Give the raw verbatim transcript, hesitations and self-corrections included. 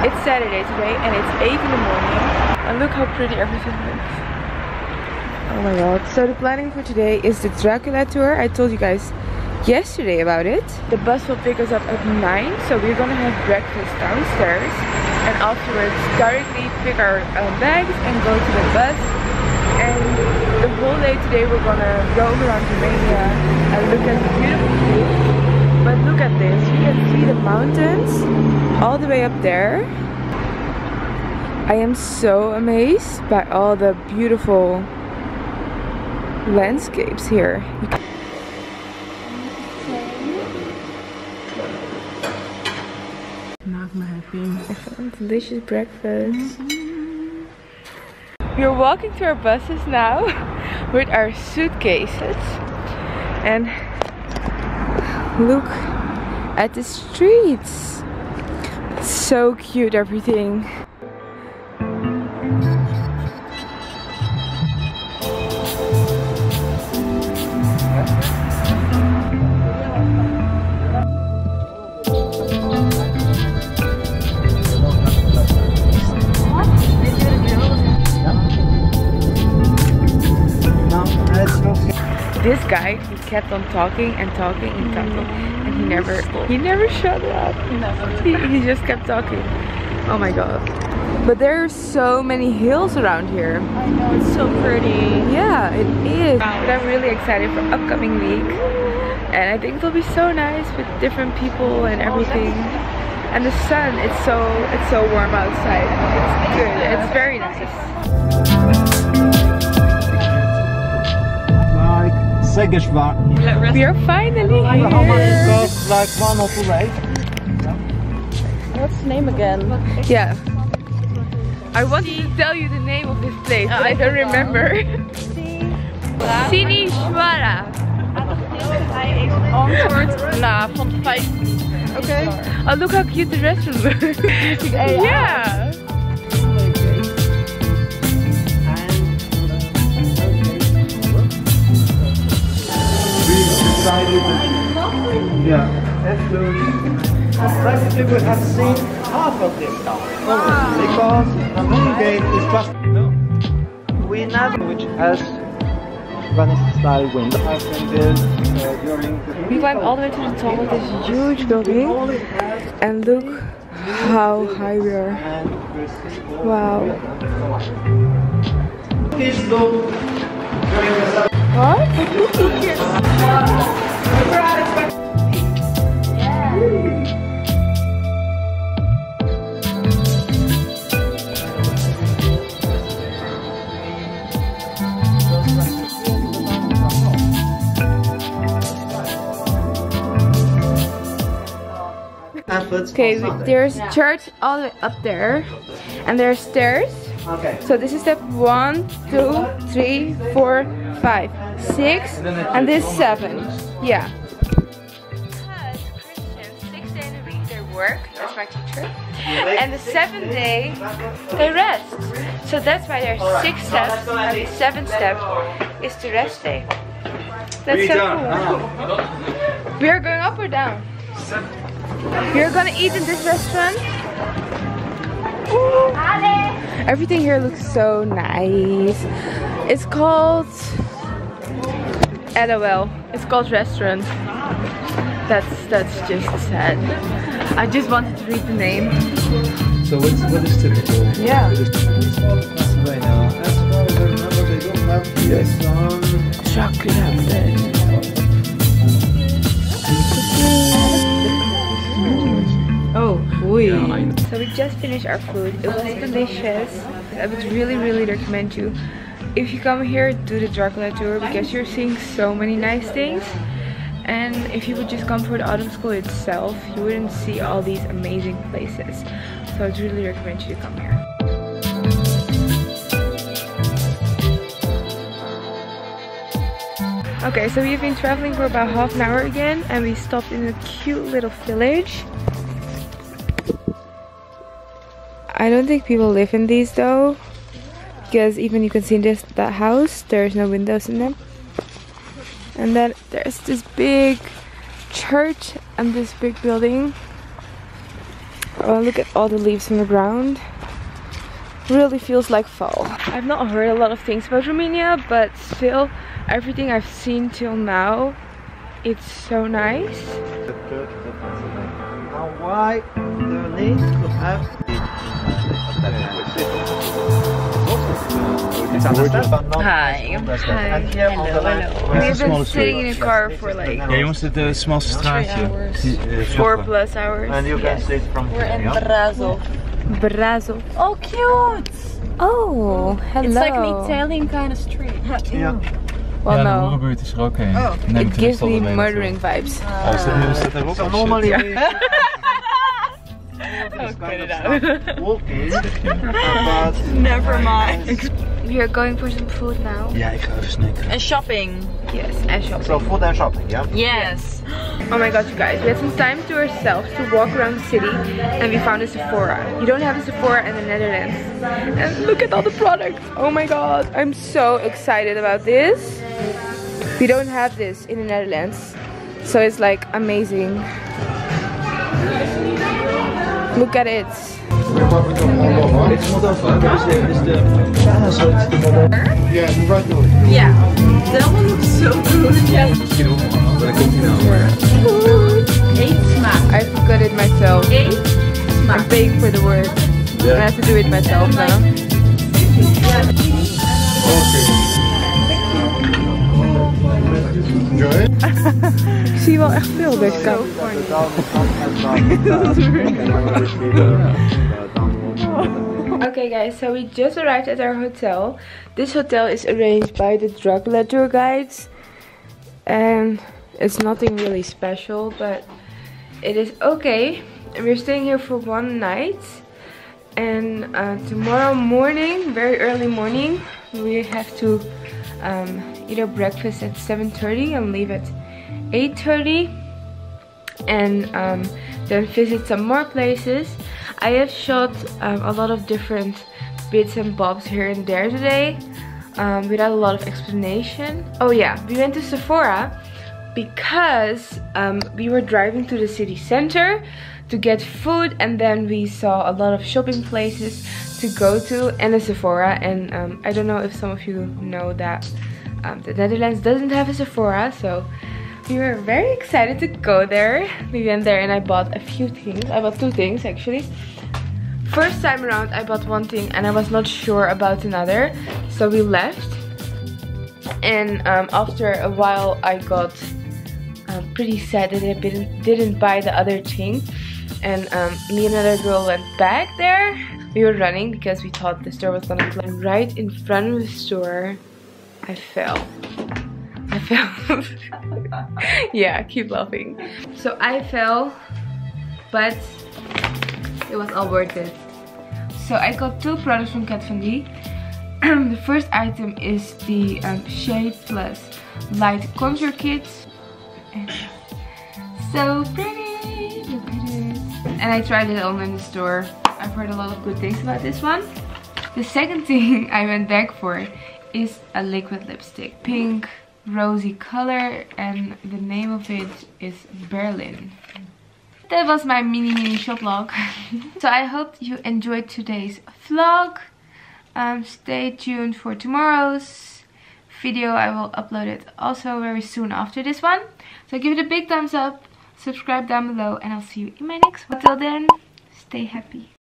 It's Saturday today and it's eight in the morning. And look how pretty everything looks. Oh my god. So the planning for today is the Dracula tour. I told you guys yesterday about it. The bus will pick us up at nine. So we're gonna have breakfast downstairs. And afterwards directly pick our uh, bags and go to the bus. And the whole day today we're gonna roam around Romania and look at the beautiful view. But look at this, you can see the mountains all the way up there. I am so amazed by all the beautiful landscapes here. Maak me happy. Delicious breakfast. We're walking to our buses now with our suitcases. And look at the streets. So cute, everything. This guy, he kept on talking and talking and talking, and he never, he never shut up. He, he just kept talking. Oh my god! But there are so many hills around here. I know, it's so pretty. Yeah, it is. But I'm really excited for upcoming week, and I think it'll be so nice with different people and everything. And the sun, it's so, it's so warm outside. It's good. It's very nice. We are finally here. How much it costs? Like one or two days? What's the name again? Yeah. I wanted to tell you the name of this place, but I don't remember. Sinishwara. Antwoord na van vijf. Okay. Oh, look how cute the restaurant looks. Yeah. Yeah, absolutely. Practically we have seen half of this town. Wow. Because the main gate is just no. We never which has Venice style window has been built uh, during the We climbed all the way to the top of this huge building, and look how high we are. Wow. What? Okay, there's church all the way up there, and there's stairs. Okay. So this is step one, two, three, four, five, six, and this seven. Yeah. Because Christians, six days a week they work. That's my teacher. And the seventh day they rest. So that's why there's six steps, and the seventh step is the rest day. That's so cool. We are going up or down? We're gonna eat in this restaurant. Ooh. Everything here looks so nice. It's called LOL. It's called restaurant. That's that's just sad. I just wanted to read the name. So what's what is typical? Yeah. Right now, as far as I remember, they don't have this on Chocolate. Oh, oui. So we just finished our food. It was delicious. I would really, really recommend you, if you come here, do the Dracula tour, because you're seeing so many nice things. And if you would just come for the autumn school itself, you wouldn't see all these amazing places. So I would really recommend you to come here. Okay, so we've been traveling for about half an hour again, and we stopped in a cute little village. I don't think people live in these though, because even you can see in this that house, there's no windows in them. And then there's this big church and this big building. Oh, look at all the leaves on the ground. Really feels like fall. I've not heard a lot of things about Romania, but still, everything I've seen till now, it's so nice. Now why the need to have Hi. Hi. We've been sitting in a car for like Ja jongens, het uh, smalste straatje. four plus hours. And you can sit from We're in here. Brazil. Brazil. Oh, cute! Oh, hello. It's like an Italian kind of street. Yeah. Well, Ja, de no. hoerenbuurt is er ook heen. Oh. Neem It gives me murdering vibes. Oh, is dat, is dat er ook? So Oh, normally shit. we Oh, kind of stuff walking, but Never mind. We are going for some food now. Ja, ik ga even snacken. And shopping. Yes, and shopping. so food and shopping, yeah. Yes. Oh my god, you guys, we had some time to ourselves to walk around the city and we found a Sephora. You don't have a Sephora in the Netherlands. And look at all the products. Oh my god, I'm so excited about this. We don't have this in the Netherlands. So it's like amazing. Look at it. Yeah, right door. Yeah. That one looks so good. Yes. Eet smaak. I forgot it myself. Eet smaak. I'm paying for the word. I have to do it myself now. Enjoy it. Ik zie wel echt veel deze kant. Okay guys, so we just arrived at our hotel. This hotel is arranged by the Dracula tour guides. And it's nothing really special, but it is okay. And we're staying here for one night. And uh, tomorrow morning, very early morning, we have to um, eat our breakfast at seven thirty and leave at eight thirty. And um, then visit some more places. I have shot um, a lot of different bits and bobs here and there today, um, without a lot of explanation. Oh yeah, we went to Sephora because um, we were driving to the city center to get food, and then we saw a lot of shopping places to go to and a Sephora. And um, I don't know if some of you know that um, the Netherlands doesn't have a Sephora, so we were very excited to go there. We went there and I bought a few things. I bought two things actually. First time around I bought one thing and I was not sure about another, so we left. And um, after a while I got um, pretty sad that I didn't, didn't buy the other thing. And um, me and another girl went back there. We were running because we thought the store was gonna close. Right in front of the store I fell. I fell. Yeah, keep laughing. So I fell, but it was all worth it. So I got two products from Kat Von D. The first item is the um, Shade Plus Light Contour Kit. And so pretty! Look at it. And I tried it on in the store. I've heard a lot of good things about this one. The second thing I went back for is a liquid lipstick. Pink, rosy color, and the name of it is Berlin. That was my mini mini shop vlog. So I hope you enjoyed today's vlog. Um, stay tuned for tomorrow's video. I will upload it also very soon after this one. So give it a big thumbs up, subscribe down below, and I'll see you in my next one. Till then, stay happy.